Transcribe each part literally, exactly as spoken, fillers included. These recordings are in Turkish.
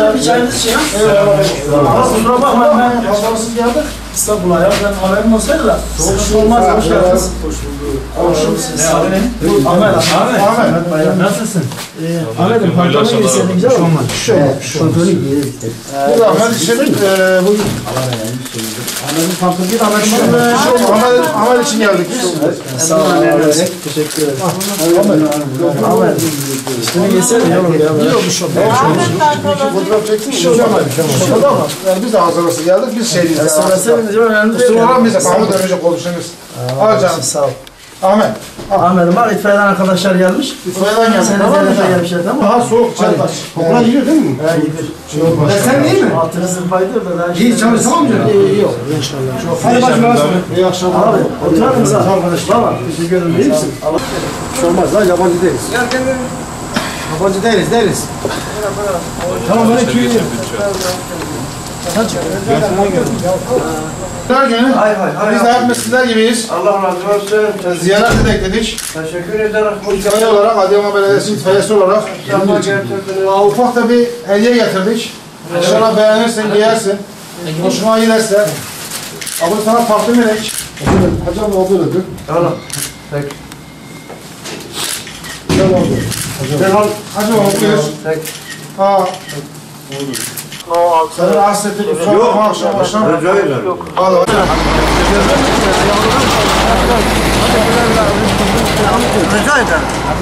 bir çayınız için ya. Eyvallah. Kusura bakmayın ben hazırsız geldik. Estağfurullah ya ben haberim olsaydı da. Soğuk olmaz. Hoş geldiniz. Hoş bulduk. Hoş bulduk. Ahmet. Ahmet. Ahmet. Nasılsın? Ahmet'im pantolonu giyseydin güzel olmaz. Şöyle. Pantolonu giyelim. Bu da Ahmet için bugün. Ahmet'in pantolonu giy. Ahmet'in Ahmet için geldik. Sağ olun. Teşekkür ederim. Ahmet. Üstüne giyseydin ya oğlum ya. İyi olmuş oldu. Fotoğraf çektik. Bir şey olmadı. Yani biz de hazırlısı geldik. Biz şeydeyiz. Söyleseydiniz önemli değil. Kusura bakmayın. Ahmet önce konuştunuz. Al canım. Sağ ol. Ahmet. Ahmet'im bak itfaiyeden arkadaşlar gelmiş. İtfaiyeden gelmiş. Seni ziyarete gelmişler tamam mı? Daha soğuk çay. Okula gidiyor değil mi? He gidiyor. E sen değil mi? Altını sınıfaydır da daha İyi çalış tamam mı canım? İyi yok inşallah. Hadi başlayalım. İyi akşamlar. Abi oturalım mı zaten? Baba bizi görün değil misin? Bir şey olmaz lan yabancı değiliz. Yabancı değiliz değiliz. Tamam ben iki yüz. Her günü biz de hepimiz sizler gibiyiz. Allah razı olsun. Ziyaret edek dedik. Teşekkür ederim. İtfaiye olarak, Adıyaman Belediyesi itfaiyesi olarak Aa, ufak da bir hediye getirdik. İnşallah beğenirsin, giyersin. Hoşuna giderse. Abi sana takdim edek. Hocam ne oldu dedi? Tamam. Peki. Güzel oldu. Hocam. Hocam okuyoruz. Peki. Aa. Seni rahatsız ettik. Yok. Akşam akşam. Yok. Hadi hocam. Rica ederim.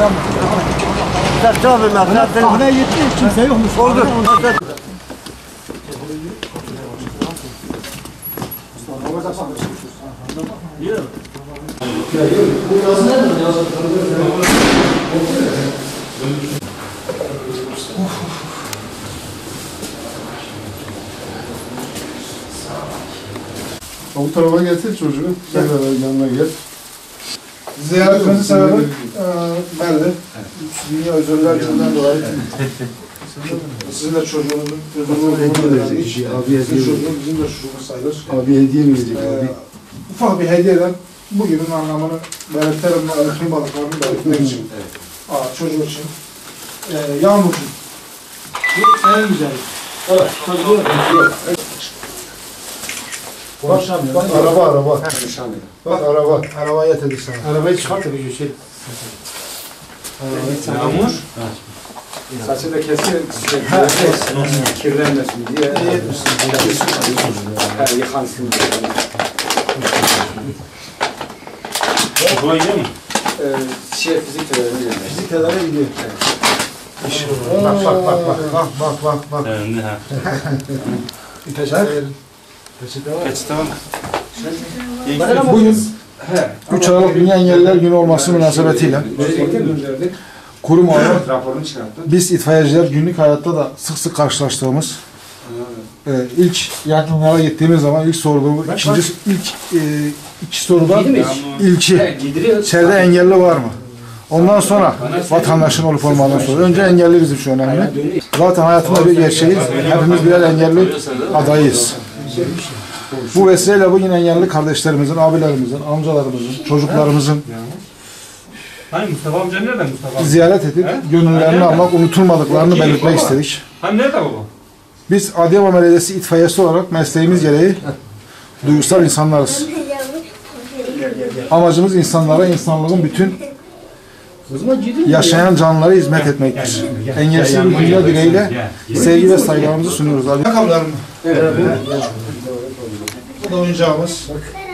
Tabii ben. Kahve gitti. Kimse yokmuş. Oldu. Bu tarafa getir çocuğu. Sen de yanına gel. Ziyaretimizi sebebi e, belli. Dünya Özürler Günü'nden dolayı. Sizin de çocuğunuzun özürlüğünü verdik. Sizin çocuğunuz bizim de çocuğumuz sayılır. Abi hediye mi verecek abi? Ufak bir hediyeden bugünün anlamını belirtelim ve kıymalıklarını belirtmek için. Aa, çocuğu için. E, Yağmurcuğum. Bu en güzel. Evet. Bak, bak araba araba. Bak araba. Arabaya getirdik sana. Arabayı çıkart da bir şey. Yağmur. Saçını da kesin, kirlenmesin diye. İyi etmişsin. Ha, yıkansın diye. Okula gidiyor mu? Ee, şey, fizik tedavi gidiyor. Fizik tedavi gidiyor. Bak bak bak bak bak bak bak bak. Evet, ne ha? Bir peçete verin. Peçete var. Peçete var. Bugün üç Aralık Dünya Engelliler Günü olması münasebetiyle kurum olarak Raporunu çıkarttı. biz itfaiyeciler günlük hayatta da sık sık karşılaştığımız e, ilk yakınlara gittiğimiz zaman ilk sorduğumuz ikinci ilk e, iki soruda ilki içeride engelli var mı? Ondan sonra vatandaşın olup olmadığını soruyor. Önce engelli bizim için önemli. Zaten hayatında bir gerçeğiz. Hepimiz birer engelli adayız. Bu vesileyle bugün engelli kardeşlerimizin, abilerimizin, amcalarımızın, çocuklarımızın Hani Mustafa amca nerede Mustafa? ziyaret edip gönüllerini almak, unutulmadıklarını belirtmek istedik. Hani nerede baba? Biz Adıyaman Belediyesi itfaiyesi olarak mesleğimiz gereği duygusal insanlarız. Amacımız insanlara, insanlığın bütün yaşayan canlılara hizmet etmektir. Engelsiz bir dünya dileğiyle sevgi ve saygılarımızı sunuyoruz. Ayakkabılarım. Bu da oyuncağımız.